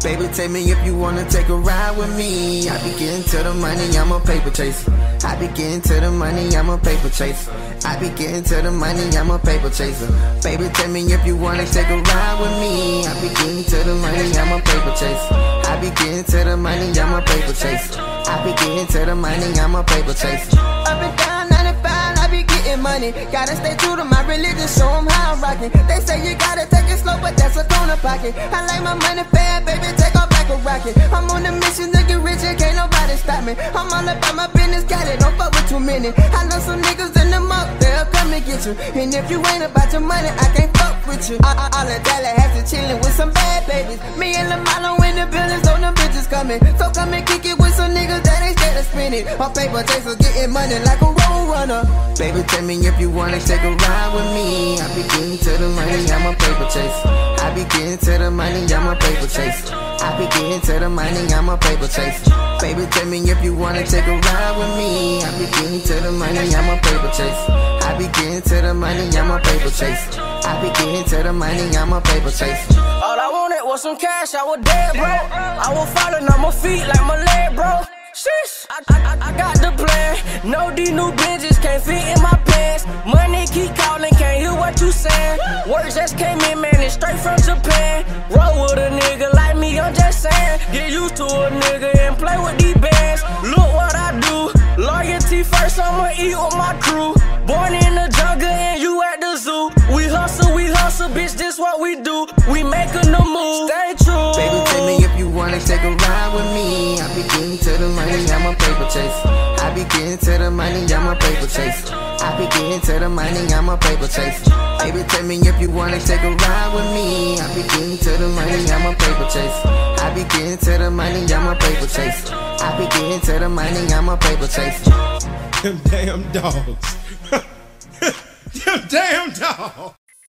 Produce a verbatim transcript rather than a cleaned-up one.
Baby, tell me if you wanna take a ride with me. I be getting to the money, I'm a paper chaser. I be getting to the money, I'm a paper chaser. I be getting to the money, I'm a paper chaser. Baby, tell me if you wanna take a ride with me. I be getting to the money, I'm a paper chaser. I be getting to the money, I'm a paper chaser. I be getting to the money, I'm a paper chaser. Up and down ninety-five, I be getting money. Gotta stay true to my religion, show 'em how I'm rocking. They say you gotta take it slow, but that's a corner pocket. I like my money fair, baby, take off like a rocket. I'm on a mission to get rich and can't nobody stop me. I'm all about my business, got it, don't fuck with too many. I know some niggas in the mouth, they'll come and get you. And if you ain't about your money, I can't fuck with you. I, I, all the Tallahassee chillin' with some bad babies. Me and the model in the buildings, know them bitches coming. So come and kick it with some niggas that ain't scared to spin it. My paper chaser getting money like a road runner. Baby, tell me if you wanna take a ride with me. I be getting to the money, I'm a paper chaser. I be getting to the money, I'm a paper chaser. I be getting to the money, I'm a paper chaser. Baby, tell me if you wanna take a ride with me. I be getting to the money, I'm a paper chaser. I be getting to the money, I'm a paper chaser. I be getting to the money, I'm a paper chaser. All I wanted was some cash, I was dead, bro. I was falling on my feet like my leg, bro. Sheesh, I, I, I got the plan. No, these new binges can't fit in my pants. Money keep calling, can't hear what you saying. Work just came in, man, it's straight from Japan. Roll with a nigga like me, I'm just saying. Get used to a nigga and play with these bands. Look what I do, loyalty first, I'ma eat with my crew. Born in the jungle and you at the zoo. We hustle, we hustle, bitch, this what we do. We making the move, stay true. Baby, tell me if you wanna take a ride with me. I be getting to the money, I'm a paper chaser. I be getting to the money, I'm a paper chaser. I be getting to the money, I'm a paper chaser. Baby, tell me if you wanna take a ride with me. I be getting to the money, I'm a paper chaser. I be getting to the money, I'm a paper chaser. I be getting to the money, I'm a paper chaser. Them damn dogs. Them damn dogs.